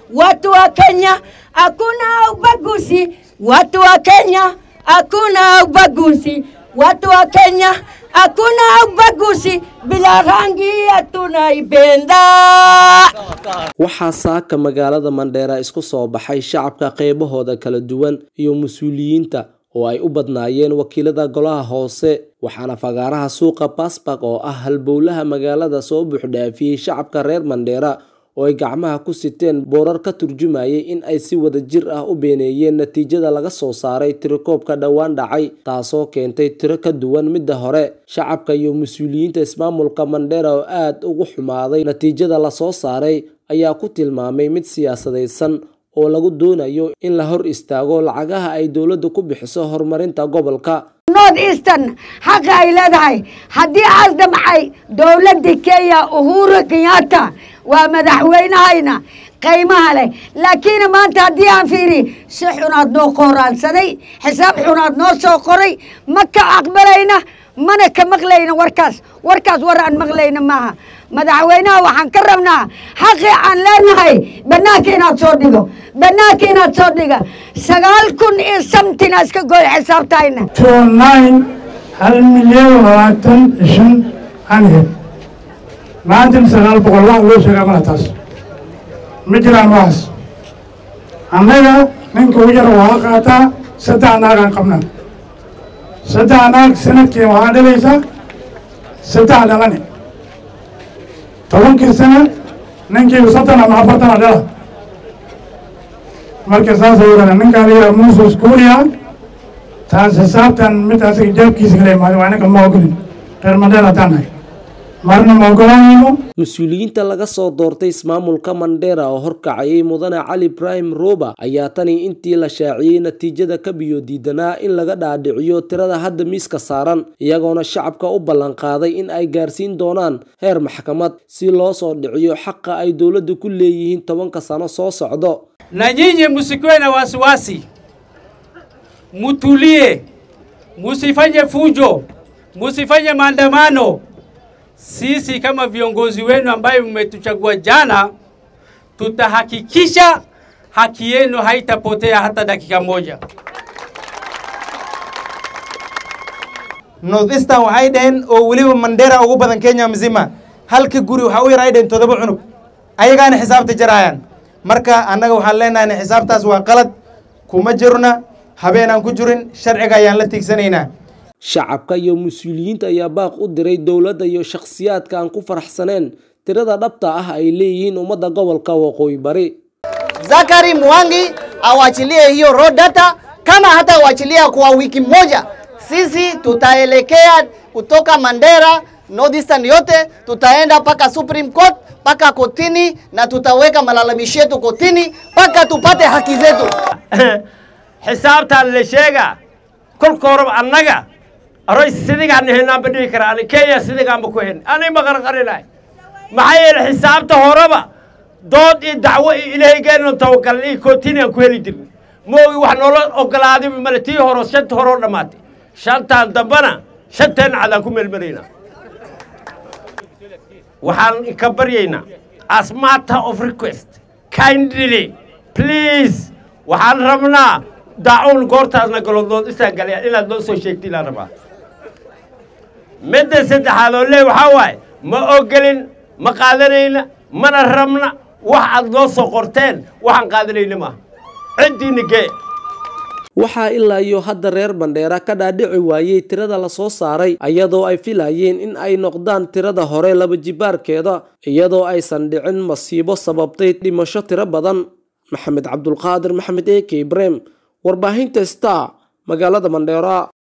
watu wa Kenya hakuna ubaguzi, watu wa Kenya hakuna ubaguzi, watu wa Kenya hakuna ubaguzi, bila rangi tunaipenda. waxaa saaka magaalada Mandheera isku soo baxay shacabka qaybahooda kala duwan iyo mas'uuliyiinta oo ay u badnaayeen wakiilada golaha hoose waxaana fagaaraha suuqa Paspak oo ah halbowlaha magaalada soo buuxdhaafiyay shacabka reer Mandheera oo ay gacmaha ku siteen boorar ka turjumayay in ay si wada jir ah u beeneeyeen natiijada laga soo saaray tirakoobka dhawaan dhacay taasoo keentay tiro ka duwan midda hore shacabka iyo mas'uuliyiinta ismaamulka Mandheera oo aad ugu xumaaday natiijada la soo saaray ayaa ku tilmaamay mid siyaasadeysan oo lagu doonayo in la hor istaago lacagaha ay dawladdu ku bixiso horumarinta gobolka North Eastern xaq ay leedahay haddii aad damcay dawladda Kenya Uhuru Kenyatta waa madaxweynahayna qiimaha leh laakiin maanta haddii aan fiiri si xunaad noo qoraansaday xisaab xunaad noo soo qoray ma ka aqbalayna mana ka maqlayna warkaas war aan maqlayna maaha madaxweynaha waxaan ka rabnaa xaqi aan leenahay banaanka inaad soo dhigo 9,000 iyo something iska gooy xisaabtayna 1,000,000 anhe maanta 900 wax loo sheegay malatas ma jiraan wax annaga ninka ugu yar waa qaataa 3 naag aan qabnaa 3 naag sanadkii waxaa dhalaysa 3 dhalane 10 sano ninkii 30 ama 40 dhala marka saas ay yiraahdaan ninka aliya Moses Kuria taas xisaabtan mid asiga jaabkiisa kale ma waana ka moogolin reer Mandheera taanay marna moogolaanimo mas'uuliyiinta laga soo doortay ismaamulka Mandheera oo horkacayay mudane Cali Ibrahim Roba ayaa tani intii la shaaciyay natiijada ka biyo diidanaa in laga dhaadhiciyo tirada hadda miiska saaran iyagoona shacabka u ballan qaaday in ay gaarsiin doonaan heer maxkamad si loo soo dhiciyo xaqa ay dawladdu ku leeyihiin 10 sano soo socdo na nyinyi msikuwe na wasiwasi mutulie musifanye fujo musifanye maandamano sisi kama viongozi wenu ambao mmetuchagua jana tutahakikisha haki yenu haitapotea hata dakika moja North Eastern waxay dhaheen oo waliba Mandheera ugu badan Kenya mzima halka guri waxa u yaraayeen 7 cunug ayagaana xisaabta jarayaan marka annaga waxaan leenahay xisaabtaas waa qalad kuma jirna habeenan ku jirin sharciga ayaan la tiigsanaynaa shacabka iyo mas'uuliyiinta ayaa baaq u diray dawladda iyo shakhsiyaadka aan ku faraxsaneen tirada dhabta ah ay leeyihiin ummadda gobolka Waqooyi Bari Zakari Mwangi awachilie hiyo raw data kama hata awachilia kwa wiki moja sisi tutaelekea kutoka Mandheera North Eastern yote tutaenda paka Supreme Court paka kotini na tutaweka malalamishi yetu kotini paka tupate haki zetu xisaabta la sheega kol koorab annaga aroy sidiga nahna badii karaan Kenya sidiga ma ku hen anay ma qarqarinay maxay xisaabta horaba dood iyo dacwo ilaahay geeno tawakkal kotini ku heli dir mooy wax nolol ogolaaday malatii horo shanta horo dhamaatay shantan dambana shantan cadan ku meelmarina waxaan ka baryaynaa as matter of request kindly please waxaan rabnaa daawul goortaasna galoodood isaa galay inaad noo soo sheegtay la rabaa midda saddexaad oo leey waxa waay ma ogelin ma qaadanayna mana rabna wax aad noo soo qorteen waxaan qaadanayna ma cidiinige waxaa ilaa iyo hadda reer Mandheera ka dhaadhici waayay tirada la soo saaray iyadoo ay filayeen in ay noqdaan tirada hore laba jibaarkeeda iyadoo aysan dhicin masiibo sababtay dhimasho tiro badan Maxamed Cabdulqaadir Maxamed AK Ibrahim warbaahinta Star magaalada Mandheera